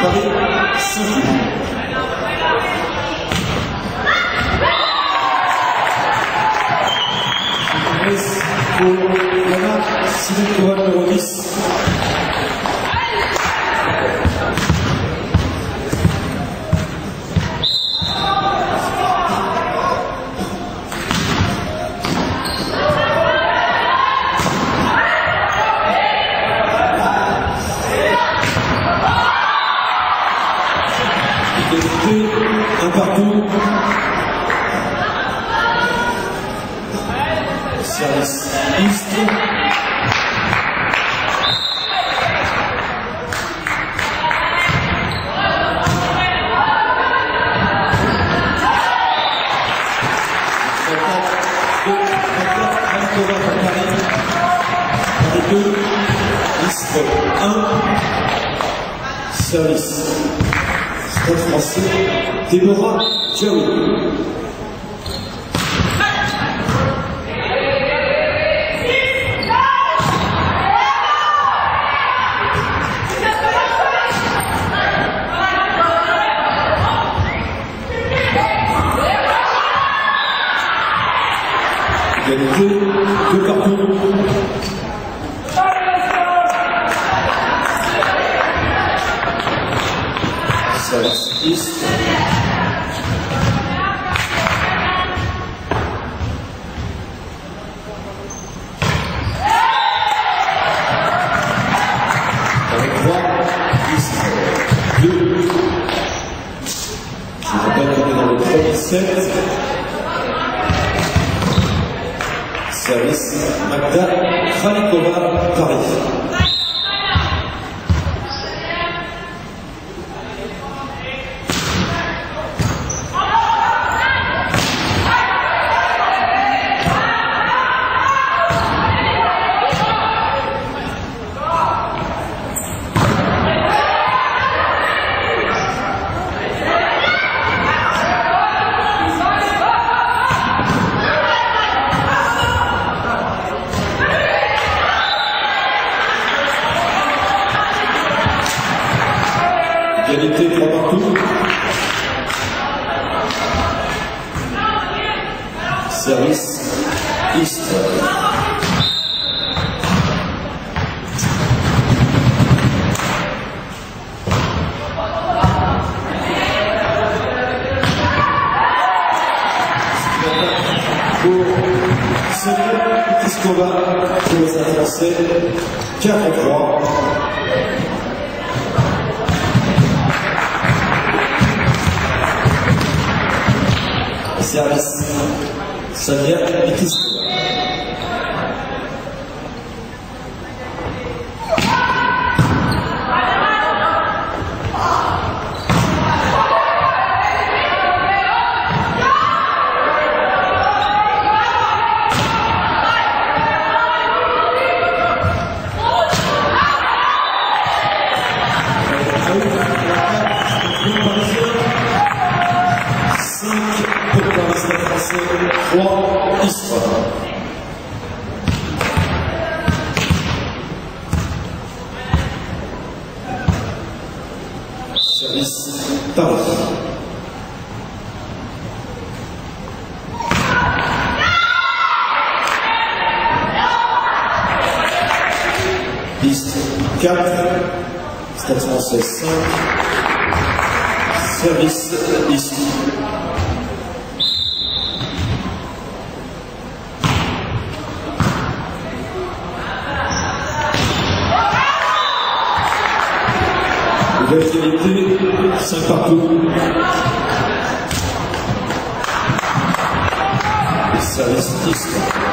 Paris, 5. Pour Yana Sinenkova, numéro 10. Un partout. Service East. Service. Stade français, Déborah Djaoui. Égalité, 2 partout. Service East. Avec 3, East 2. Je rappelle qu'on est dans le premier set. Service Magda Khalikova, Paris. Égalité, 3 partout. Service East. Pour Sonia Tiskova, pour le Stade français, 4-3. Service Sonia Tiskova. Service Paris. Piste 4, Stade français 5, service ici. Égalité, 5 partout. Et service 10.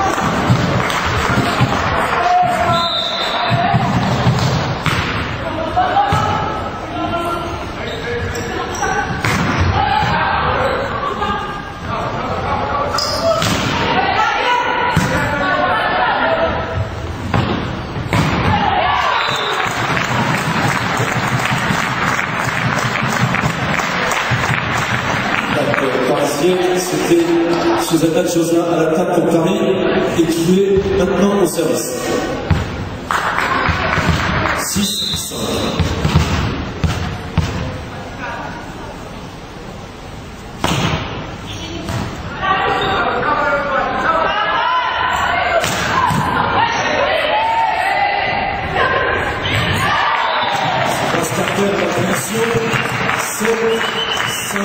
C'était Susanna Josa à la table pour Paris et qui est maintenant au service. 6-5. faire la finition. 7, 5.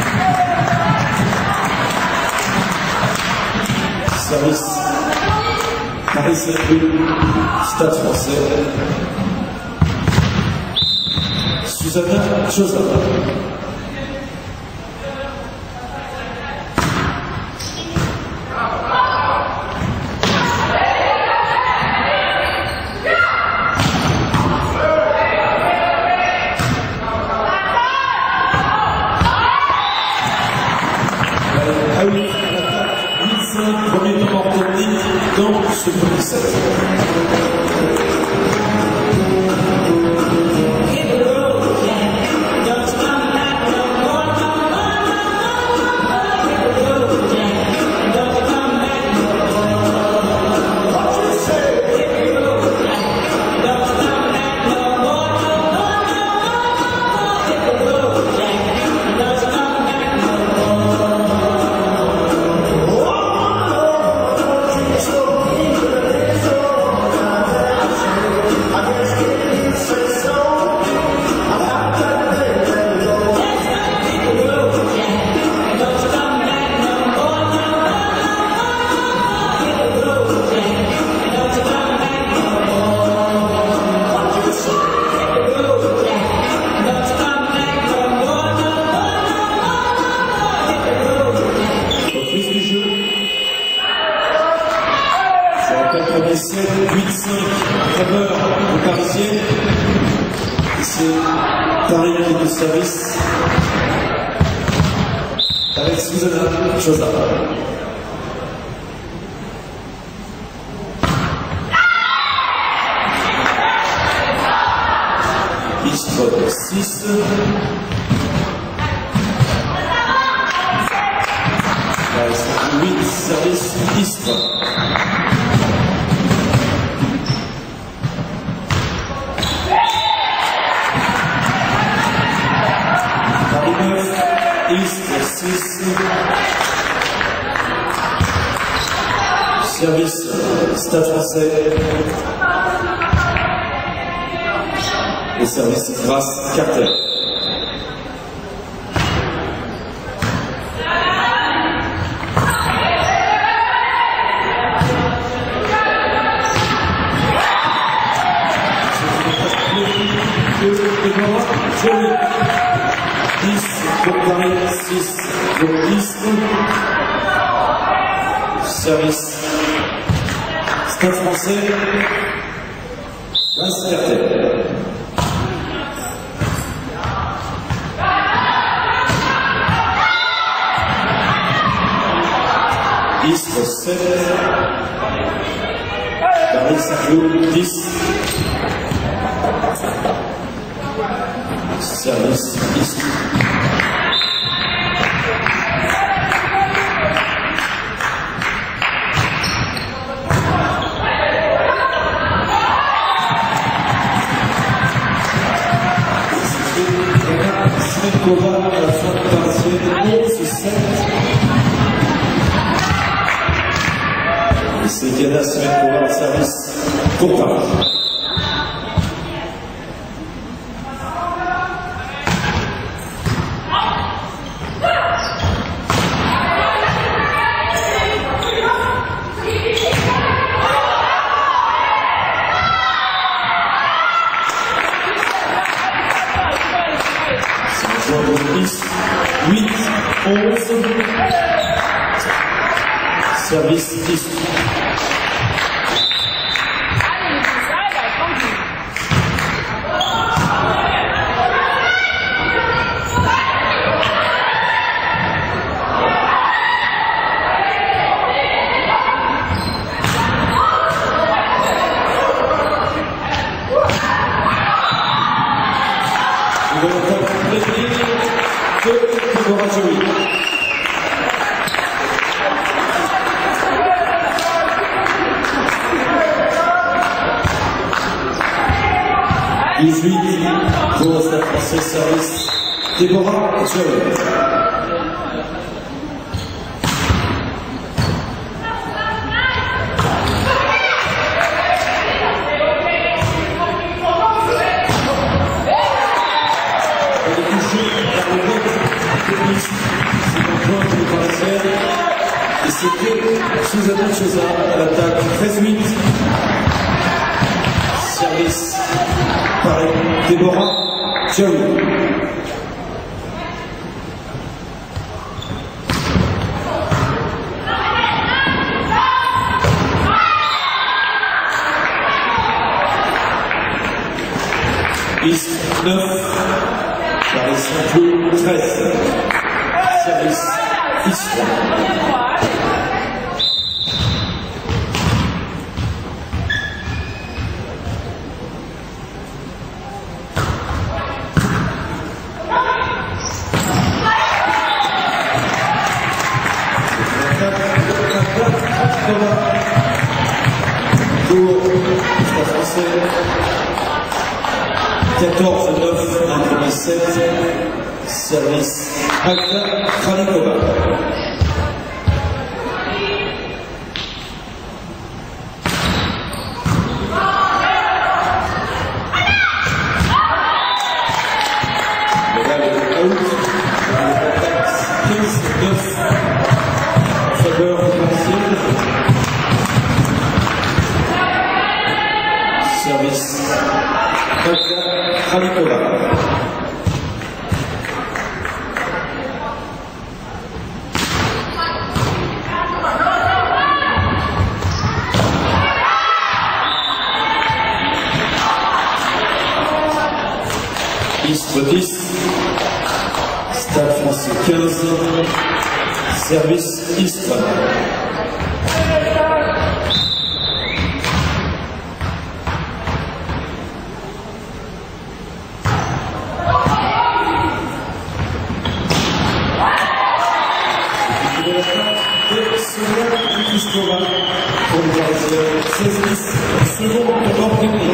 Service. Paris Saint-Cloud, Stade Français. Susanna Chosa. Ah oui, l'attaque 8-5, premier temps en technique dans ce premier set. Premier set, 8-5 en faveur des Parisiennes. C'est Paris qui de service avec Susanna Chosa. Istre 6. C'est 8 service Istre. Istre 6. Service Stade Français. Et service Grasse Carter. Joli. 10 pour Paris, 6 pour Istre. Service Stade Français. Grasse Carter. Istre 7. Paris Saint-Cloud 10. Service Istre. Smetkova à la fin de parisienne, 11-7. Et c'est Diana Smetkova en service pour Paris. C'est 10, 8, 11. Service Istre. Nous allons faire un plaisir de Deborah Joey. Pour le Stade Français, service Deborah Joey. C'était Suzanne Chosa à l'attaque 13-8. Service par Déborah Jerry. East 9, Paris 13. Service East 3. Pour le Français, 14-9 en premier set, service Magda Kralikova. Voilà le out, l'attaque 15-9 en faveur partielle. Service Magda Kralikova. Istres 10, Stade Français 15, service Istres. Pour le Parisien, 16-10, second de technique.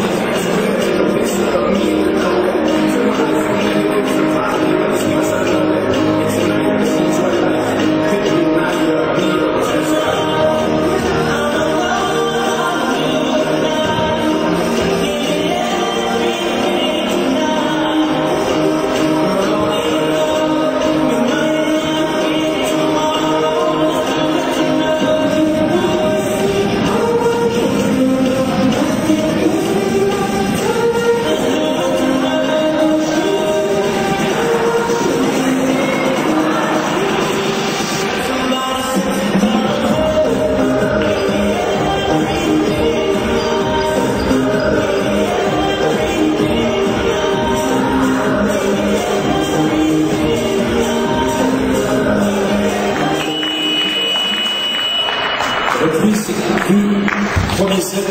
Reprise du premier set,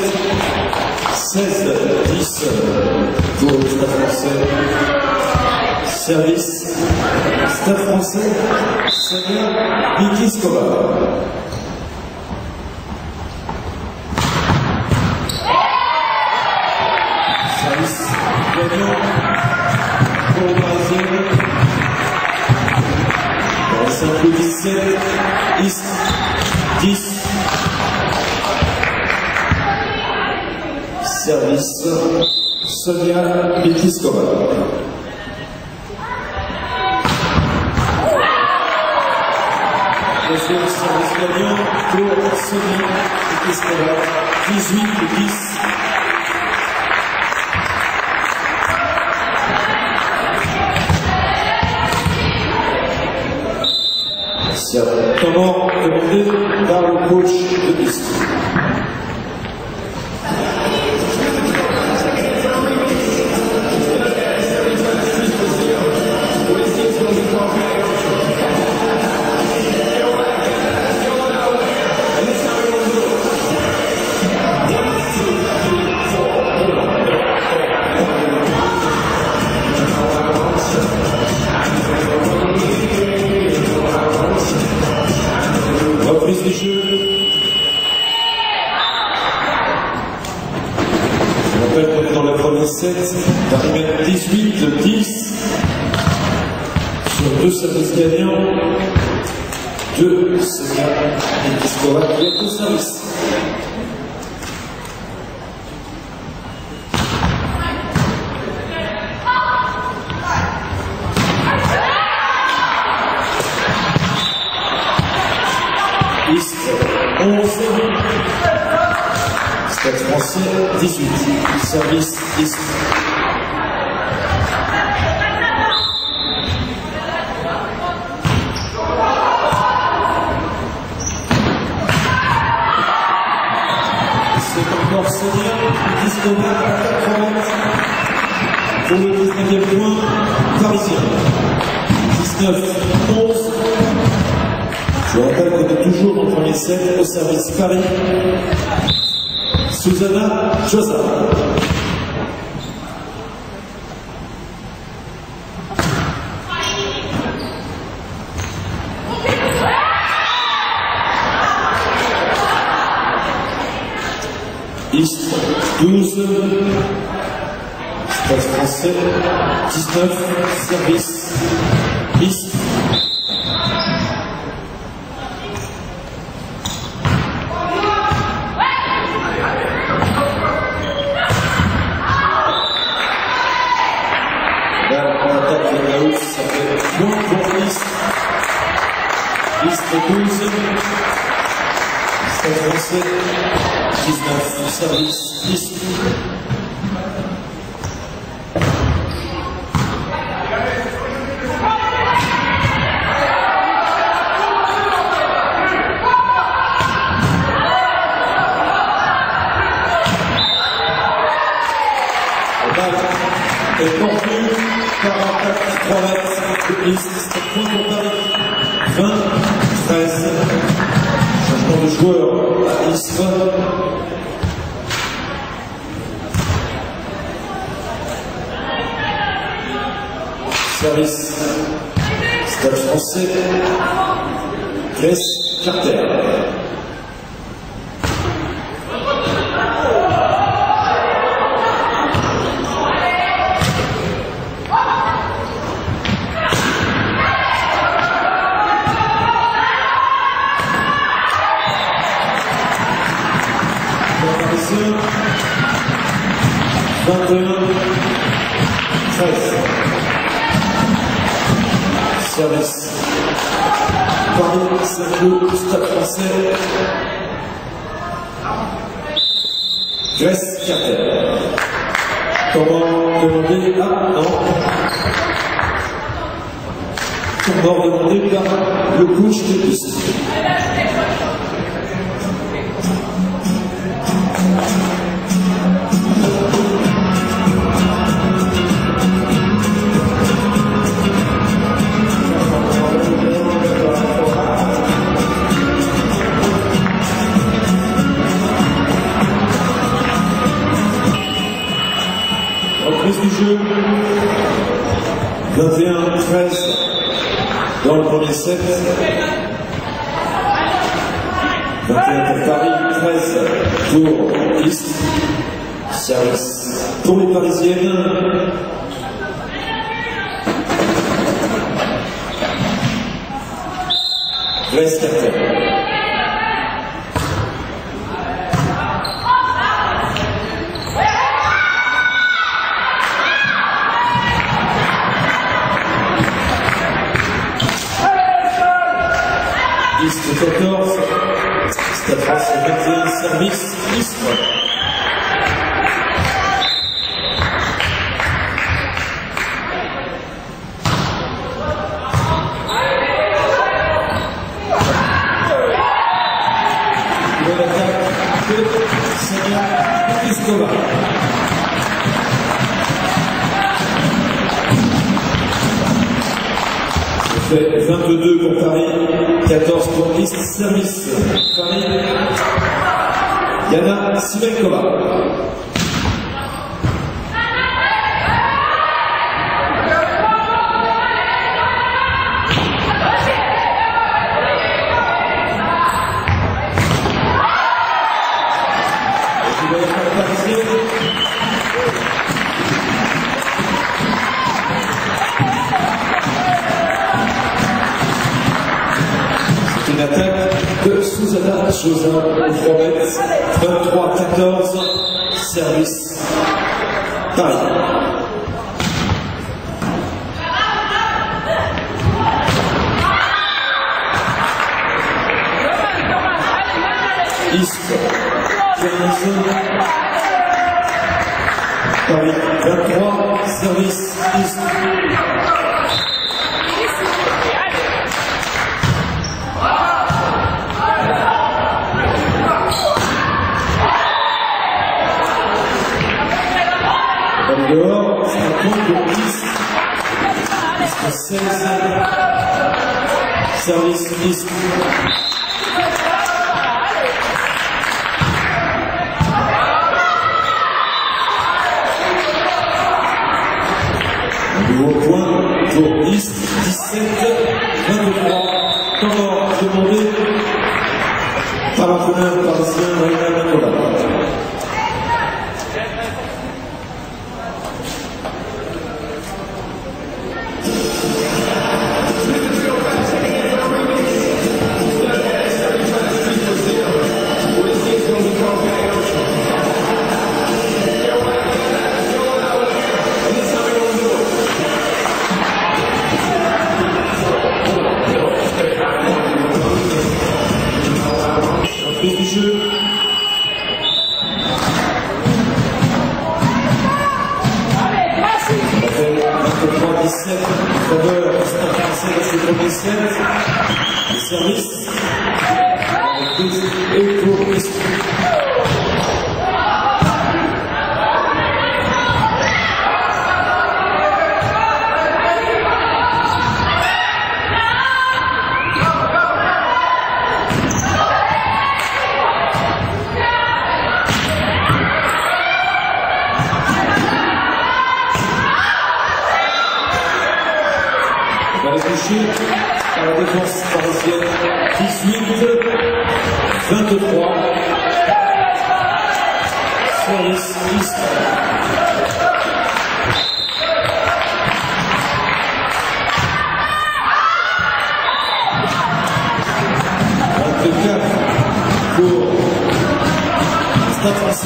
16-10 pour le Stade Français. Service Stade Français, Sonia Mikiskova. Service gagnant pour le Parisien. Dans le 5-17, East 10. Service Sonia Mikiskova. Deuxième service gagnant pour Sonia Mikiskova, 18-10. Comment commandé par le coach de piste. Reprise du jeu. Je rappelle qu'on est dans le premier set, d'arriver 18-10 sur deux services gagnants. Deux Sonia Mikiskova qui est au service. East Stade français 18, service Istres. C'est encore Sonia, 19 pour le 19e point parisien. 19-11. Je rappelle qu'on est toujours dans le premier set au service Paris. Susanna Josa. Istres 12. Stade français 19. Service Istres. Ça fait point pour Istres. Istres 12. Stade français 19. Service Istres. Est porté 44-3 de Istres, point pour Paris. 20-13. Changement de joueur à Istres. Service Stade français. Grace Carter. Parisien 21-13. Service Paris, c'est le Stade français. Grace Carter. Comment demander? Ah non. Comment demander par le coach de Istres. Reprise du jeu, 21-13 dans le premier set. 21 pour Paris, 13 pour Istres. Service pour les Parisiennes. Grace Carter. Istres 14, Stade français 21, service Istres. Nouvelle attaque de Sonia Pliskova. Fait 22 pour Paris, 14 pour Istres, service Paris, Yana Simenkova. Une attaque de Susanna Josa au Fromette, 23-14, service Paris. Istres 15, Paris 23, service East. Dehors, c'est un point pour 10. Piste 16. Service East. Un nouveau point pour East, 17, 23. Temps demandé par l'entraîneur parisien Reina Nicolas. Prise du jeu. Après 23-17, faveur Christophe Marcel à ses premiers sets. Le service. Et pour Christophe. On va les toucher par la défense parisienne. 18, 23. Service East. Pour Stade Français.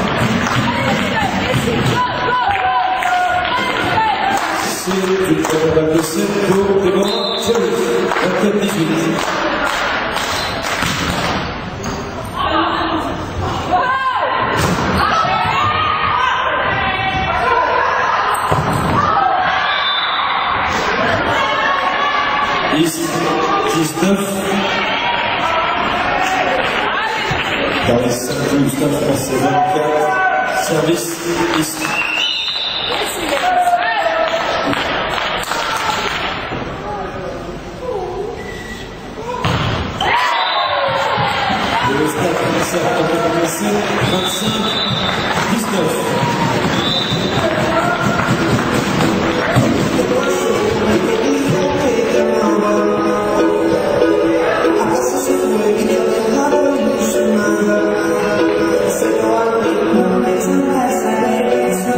C'est une probable de 7 pour Clément Thierry, 24-18. East 19. Paris 5, Stade Français 24. Service East. Le Stade Français a commencé 25-19. So I make no place unless I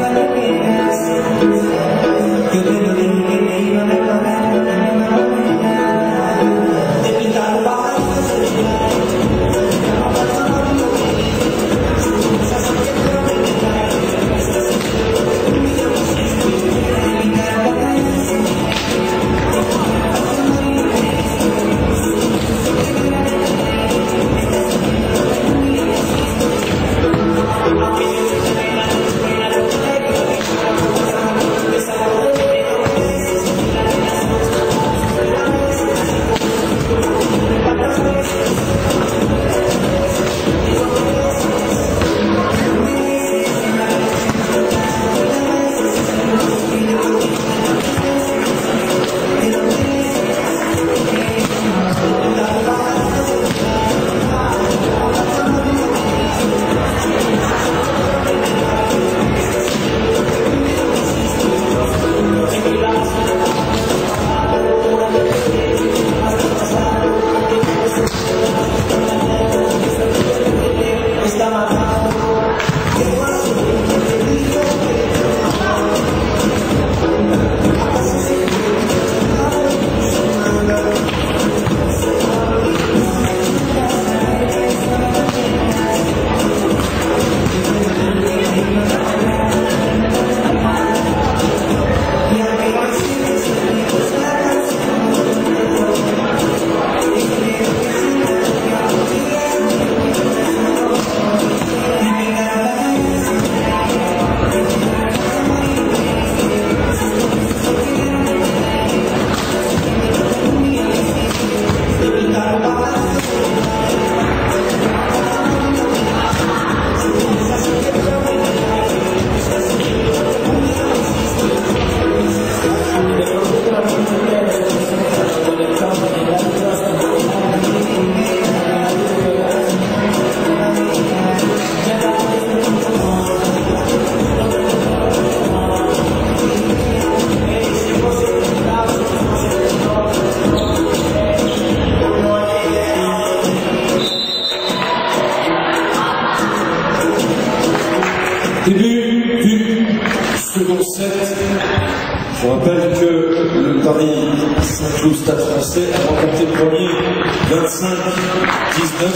Je vous rappelle que le Paris Saint-Cloud Stade Français a remporté le premier 25-19.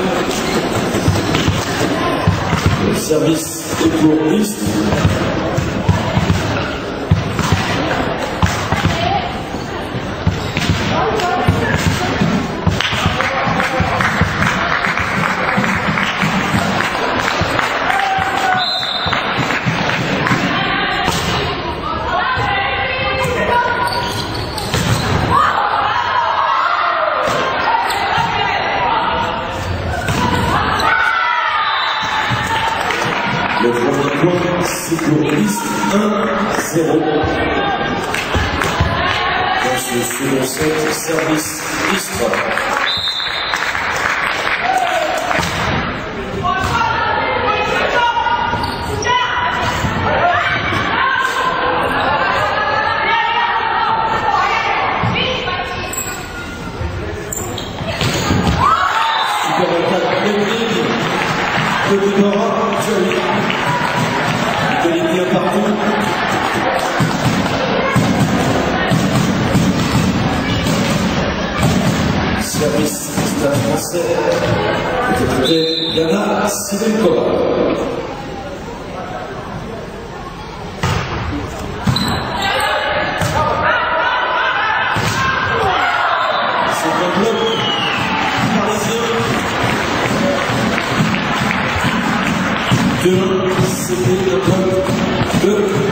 Le service est pour Istres. Le premier point, c'est pour Istres 1-0. Dans ce second set, service Istres. Super attaque technique. Côté Dora, joli. Égalité partout. Service Stade Français. Côté Yana Simenkova. C'est un bloc parisien. 2-1, c'était le bloc de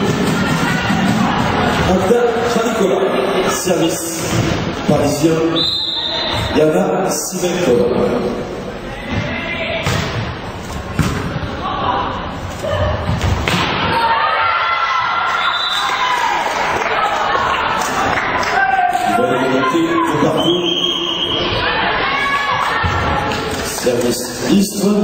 Abda Khalikola. Service parisien, Yana Simenkova. Bonne égalité de partout. Service Istres.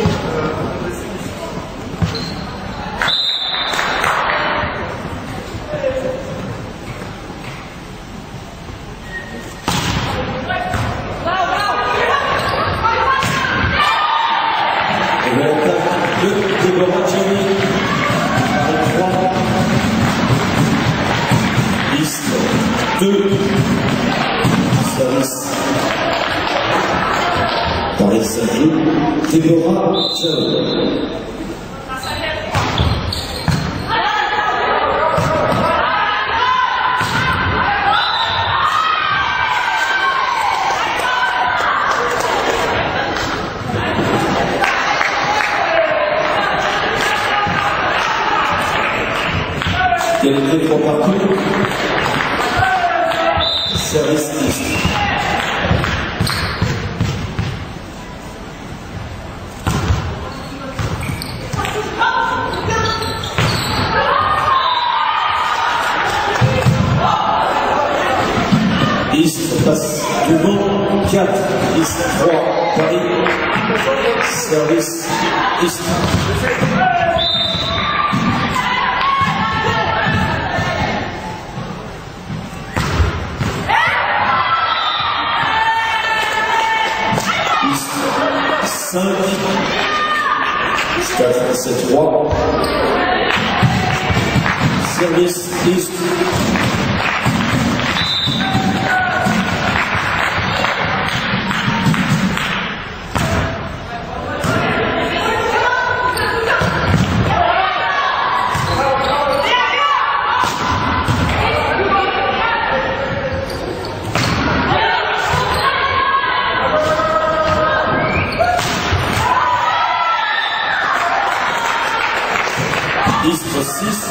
De Deborah Gianni avec 3. Istres 2. Service Paris Saint-Cloud. Deborah Gianni. Égalité 3 partout. Service Istres. Istres passe devant 4. Istres 3. Paris. Service Istres. Istres 5. Stade Français 3. Service Istres. Istres 6.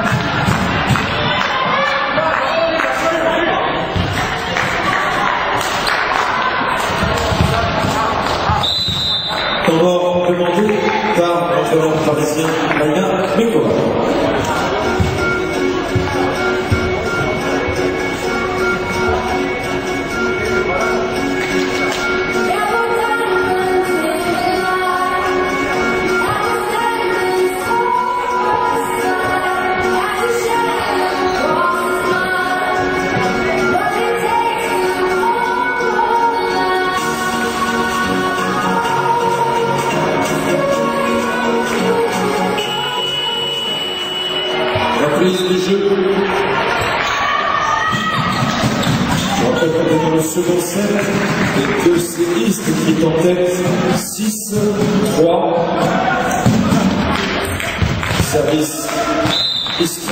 Temps demandé par l'entraîneur parisien Yana Simenkova. le second set et que c'est East qui est en tête. 6-3. Service East.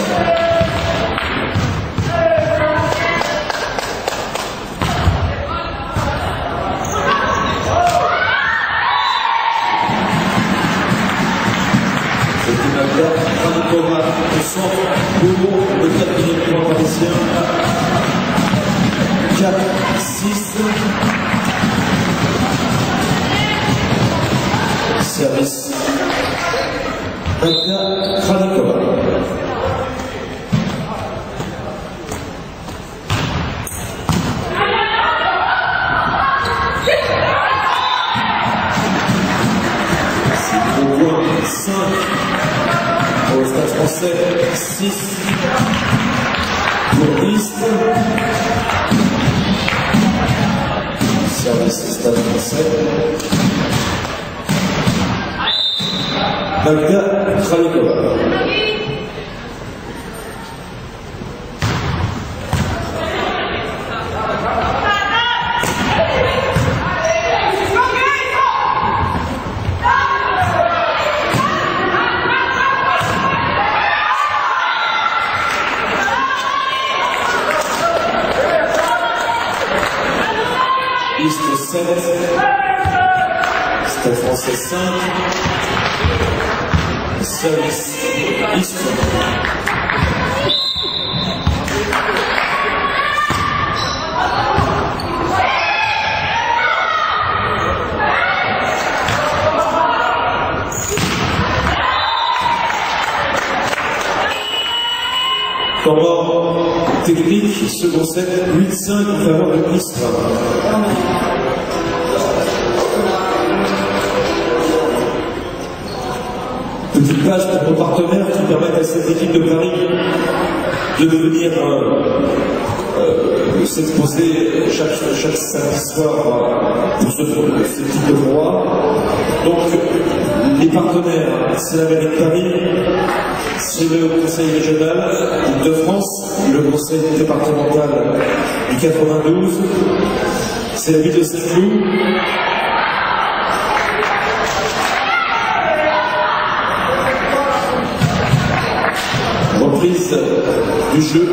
Kranikova au centre pour le 4e point parisien. 4-6. Service Anka Kranikova. C'est au point 5. Pour le Stade Français, 6 pour East. Service Stade Français. Anka Kranikova. East 7, Stade Français 5, service East. Combat technique, second set, 8-5 en faveur de East. Petite passe pour nos partenaires qui permettent à cette équipe de Paris de venir s'exposer chaque samedi soir pour ce type de tournoi. Donc les partenaires, c'est la mairie de Paris, c'est le conseil régional de France, le conseil départemental du 92, c'est la ville de Saint-Cloud. Reprise du jeu.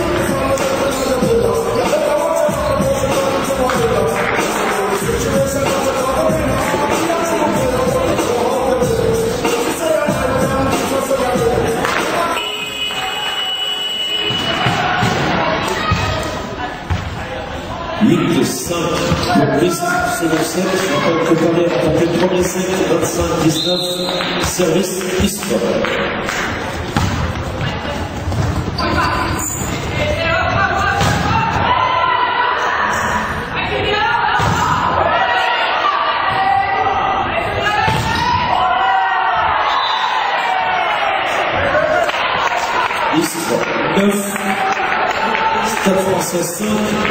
De 5 pour East, second set. Je rappelle que Paris a tenté le premier set, 25-19, service East. East 9, Stade Français 5.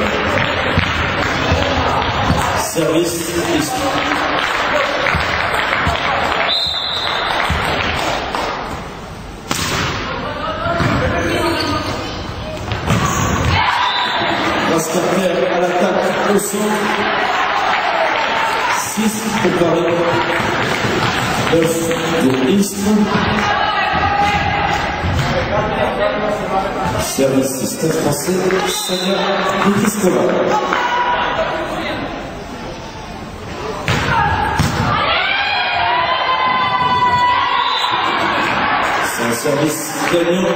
Service East. Rascarter à l'attaque au centre. 6 pour Paris. 9 pour East. Service Stade Français. Sanya Nikiskova. Un service gagnant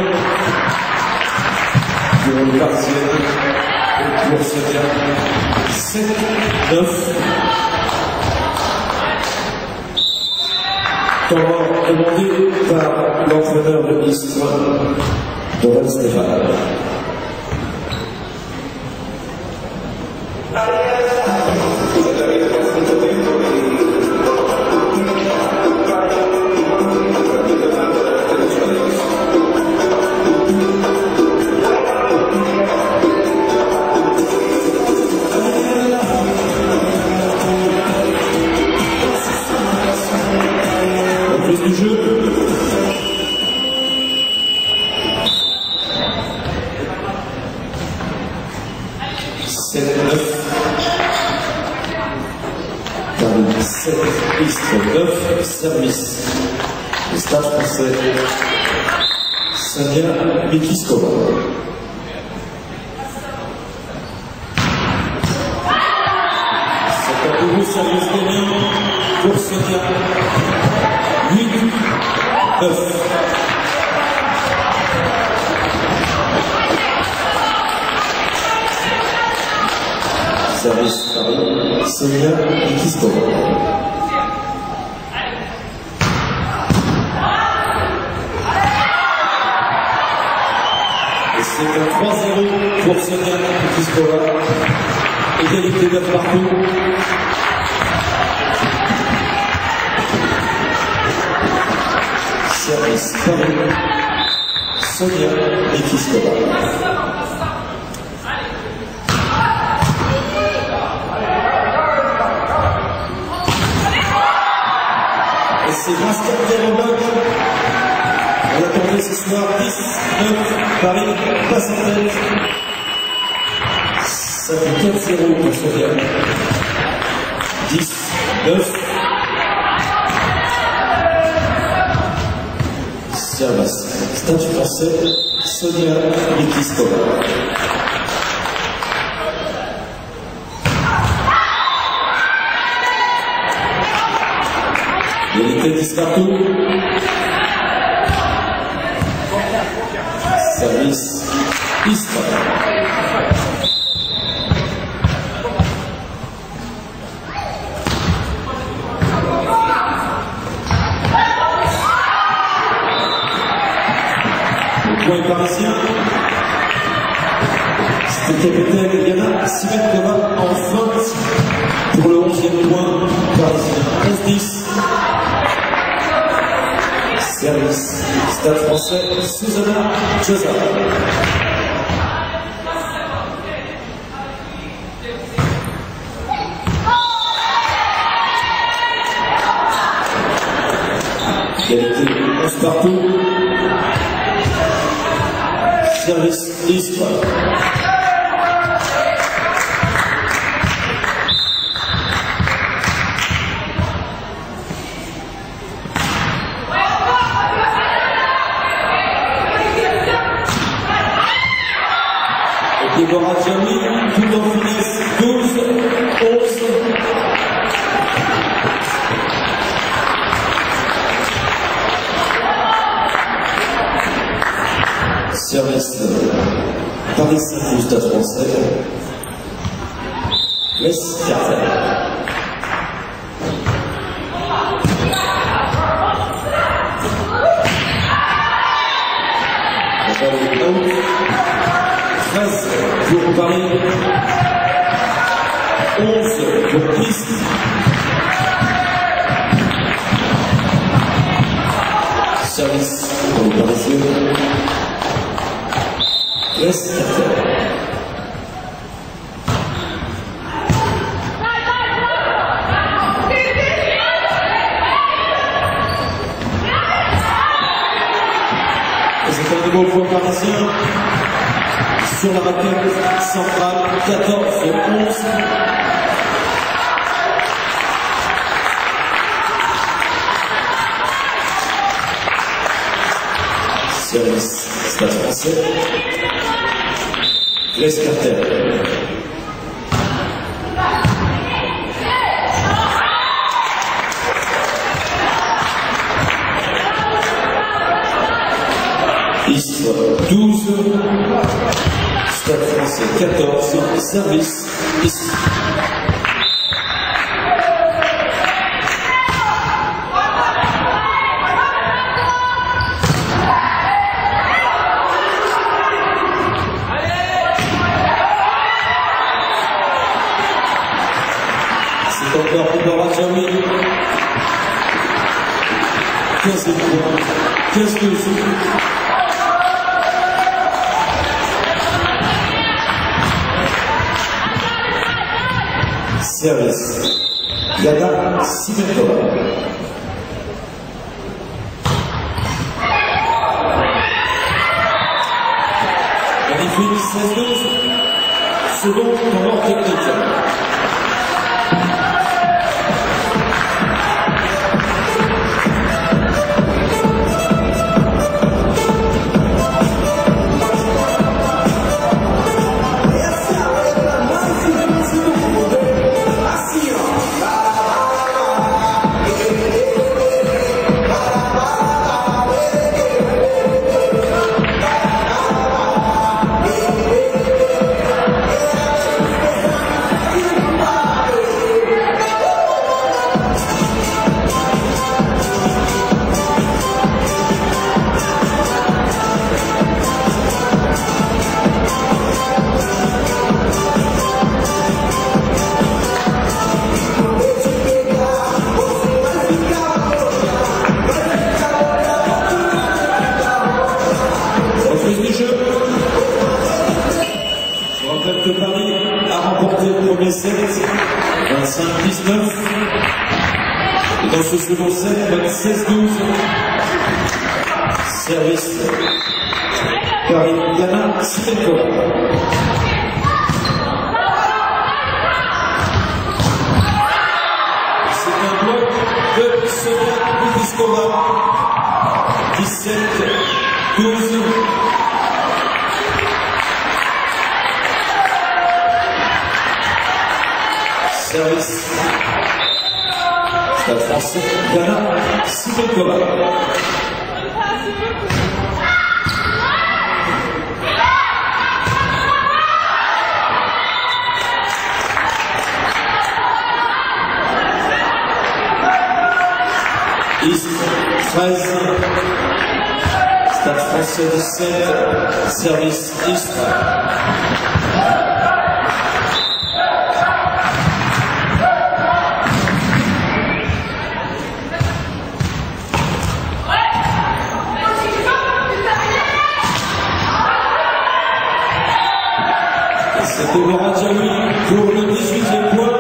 pour le Parisien et pour Sonia. 7-9. Temps mort demandé par l'entraîneur de East, Doran Stéphane. Du jeu. 7-9. Paris 7, Istres 9, service. Le Stade français, Sania Mikiskova. C'est un nouveau service gagnant pour Sania. 8, 9. Service Paris, Sonia Mikiskova. Et c'est un 3-0 pour Sonia Mikiskova. Égalité 9 partout. Service Paris, Sonia Mikiskova. C'est Mascardier au bloc. On va tomber ce soir 10-9. Paris passe en tête. Ça fait 4-0 pour Sonia. 10-9. Service Stade français, Sonia Mikiskova. Égalité 10 partout. Service Istres. Le point est parisien. C'était capitaine Yana Simetkova en feinte pour le 11e point parisien. 11-10. Service Stade français, Susanna Josa. Égalité 11 partout. Service Istres. Déborah Djami, tout en finesse, 12-11. Service Paris 5 du Stade français. Les Carter. On 13 pour Paris, 11 pour Istres. Service pour les Parisiens. Reste à faire. Et c'est un nouveau point parisien. Sur la raquette centrale, 14-11. Service Stade français. Les Carter. Istres 12. Stade français 14, service Istres. C'est encore Déborah Djami. 15 points, 15-12. Service Yana Simetkova. Magnifique 16-12. Second temps technique. de Paris a remporté le premier set, 25-19. Et dans ce second set, 16-12. Service Paris Ghana Simenkova. C'est un bloc de Sonia Kudiskova. 17-12. Service Stade français Ghana Simenkova. East 13, Stade français 17, service East. C'est Deborah Djaoui pour le 18e point.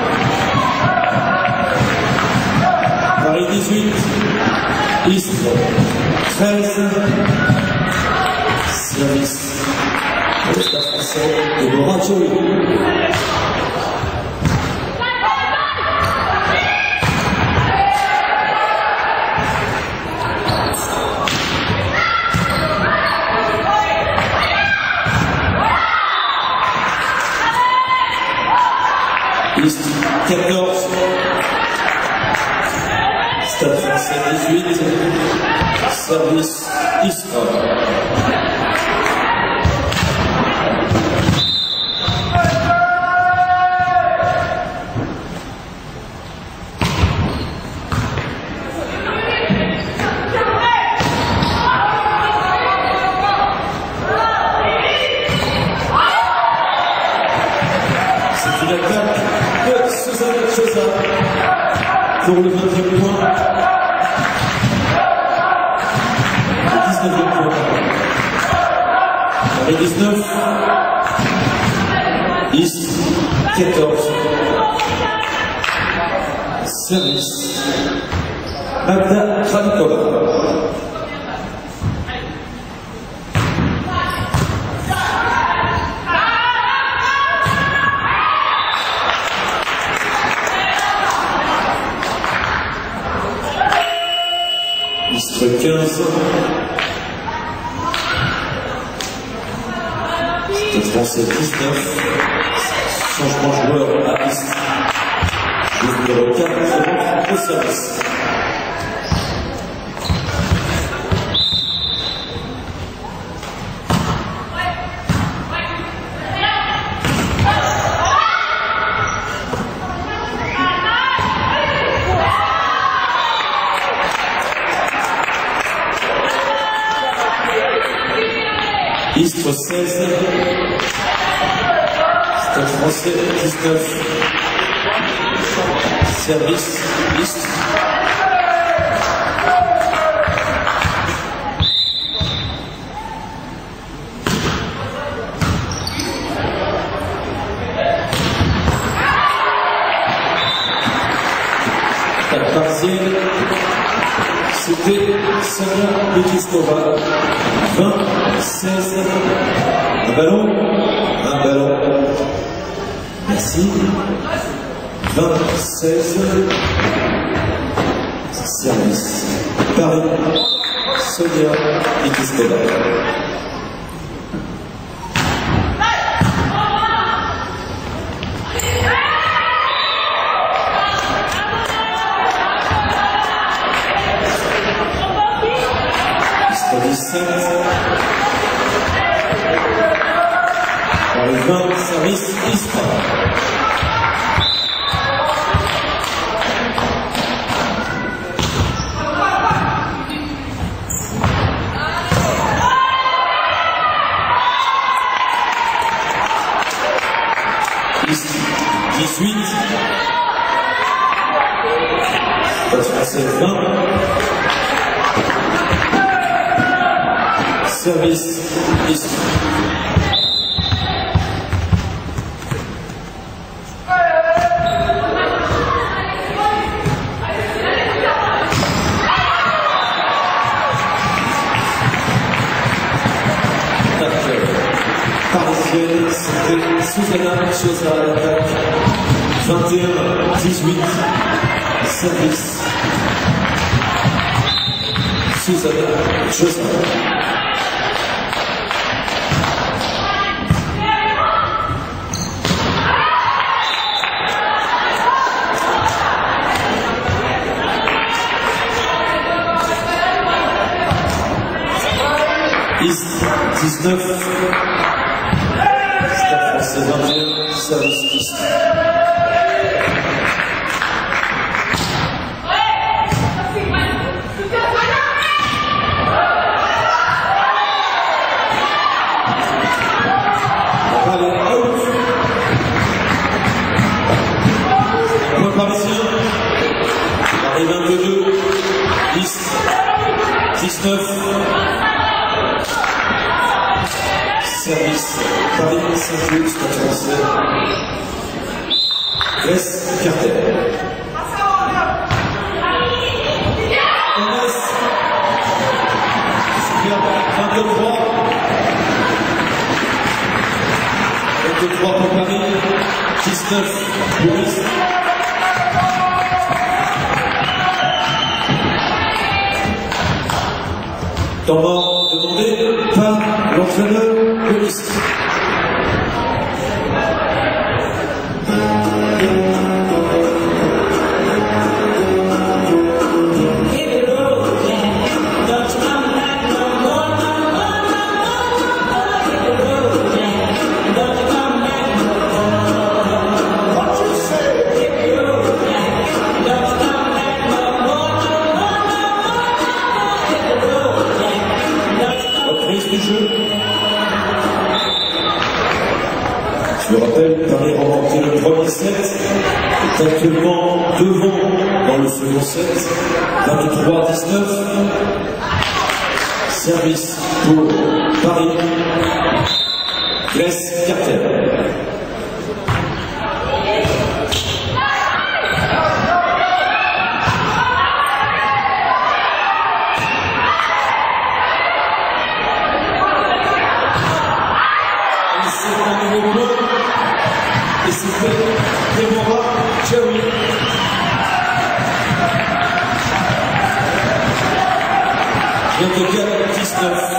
Paris 18, East 13, service le Stade français Deborah Djaoui. East 14, Stade français 18, service Istra. C'est une attaque de Susanne Chosa pour le 20e point. Le 19e point. Paris 19. East 14. Service Magda Kranikova. East 15. Stade français 19. Changement joueur à East. Joueur numéro 4 rentre au service. Istres 16, Stade français 19, service Istres. Stade partiel, c'était Sonia Kudiskova. 20-16, un ballon, merci, 20-16, service, Paris, Sonia Kudiskova. Istres 17, Paris 20, service Istres. Istres 18, Stade français 20, service Istres. Etienne, c'était Susanna Chosa à l'attaque. 21-18, service. Susanna Chosa. East 19, Stade français 21, service East. Allez, out. Point parisien. Paris 22, East 19. Service Paris Saint-Cloud, Stade français. Grèce, Carter. Thomas. Superbe. 23. 23 pour Paris. 19 pour East. Temps mort demandé par l'entraîneur de East. Du jeu. Je le rappelle, Paris remporté le premier set, est actuellement devant dans le second set, 23-19. Service pour Paris, Grèce, Carter. Et c'était Deborah Cherry. Bientôt 4-19.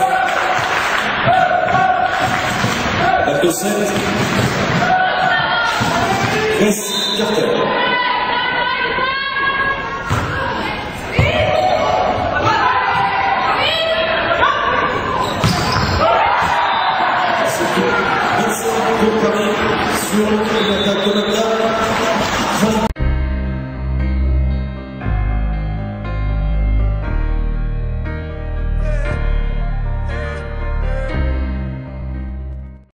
Bateau 7. Grèce, Carter. Sur une attaque